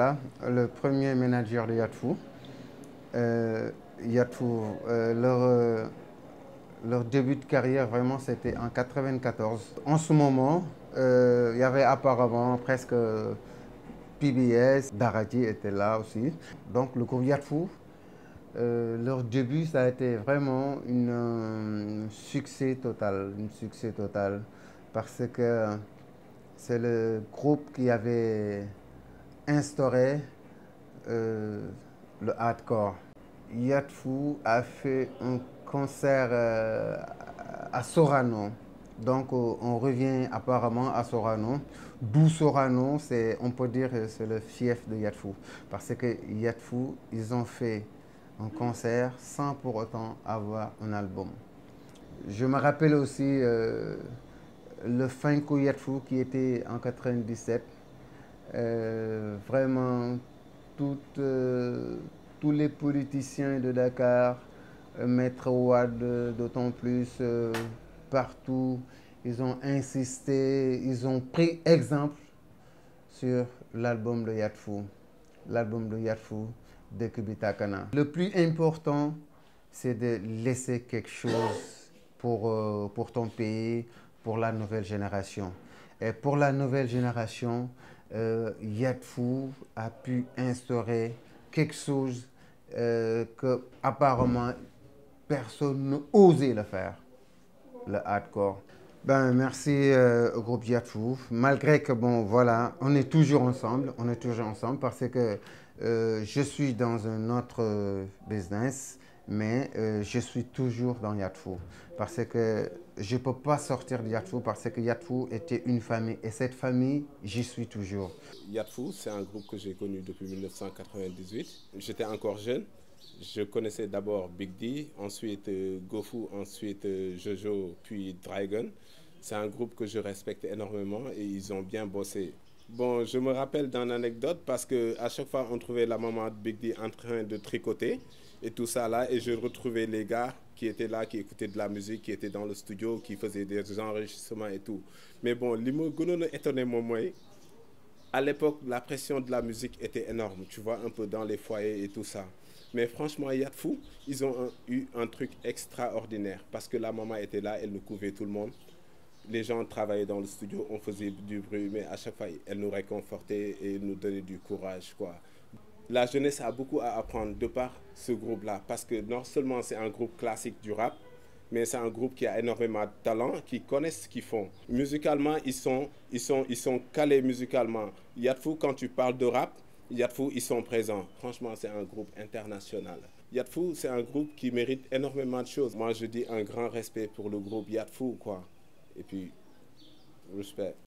Keita, le premier manager de Yatfu. Yatfu, leur début de carrière, vraiment, c'était en 94. En ce moment, il y avait apparemment presque PBS, Darati était là aussi. Donc le groupe Yatfu, leur début, ça a été vraiment un succès total, parce que c'est le groupe qui avait instauré le hardcore. Yatfu a fait un concert à Sorano. Donc on revient apparemment à Sorano. D'où Sorano, on peut dire que c'est le fief de Yatfu. Parce que Yatfu, ils ont fait un concert sans pour autant avoir un album. Je me rappelle aussi le Funko Yatfu qui était en 97. Vraiment, toutes, tous les politiciens de Dakar, Maître Ouad d'autant plus, partout, ils ont insisté, ils ont pris exemple sur l'album de Yatfu de Kubitakana. Le plus important, c'est de laisser quelque chose pour ton pays, pour la nouvelle génération. Et pour la nouvelle génération, Yatfu a pu instaurer quelque chose que apparemment personne n'osait le faire, le hardcore. Ben, merci au groupe Yatfu. Malgré que, bon, voilà, on est toujours ensemble parce que je suis dans un autre business, mais je suis toujours dans Yatfu. Parce que je ne peux pas sortir de Yatfu parce que Yatfu était une famille et cette famille, j'y suis toujours. Yatfu, c'est un groupe que j'ai connu depuis 1998. J'étais encore jeune. Je connaissais d'abord Big D, ensuite Gofu, ensuite Jojo, puis Dragon. C'est un groupe que je respecte énormément et ils ont bien bossé. Bon, je me rappelle d'une anecdote parce qu'à chaque fois, on trouvait la maman de Big D en train de tricoter et tout ça là. Et je retrouvais les gars qui étaient là, qui écoutaient de la musique, qui étaient dans le studio, qui faisaient des enregistrements et tout. Mais bon, ce qui m'a étonné, moi, à l'époque, la pression de la musique était énorme, tu vois, un peu dans les foyers et tout ça. Mais franchement, Yatfu, ils ont eu un truc extraordinaire parce que la maman était là, elle nous couvait tout le monde. Les gens travaillaient dans le studio, on faisait du bruit, mais à chaque fois, elle nous réconfortait et nous donnait du courage, quoi. La jeunesse a beaucoup à apprendre de par ce groupe-là parce que non seulement c'est un groupe classique du rap, mais c'est un groupe qui a énormément de talent, qui connaissent ce qu'ils font. Musicalement, ils sont calés musicalement. Yatfu, quand tu parles de rap, Yatfu, ils sont présents. Franchement, c'est un groupe international. Yatfu, c'est un groupe qui mérite énormément de choses. Moi, je dis un grand respect pour le groupe Yatfu, quoi. Et puis, respect.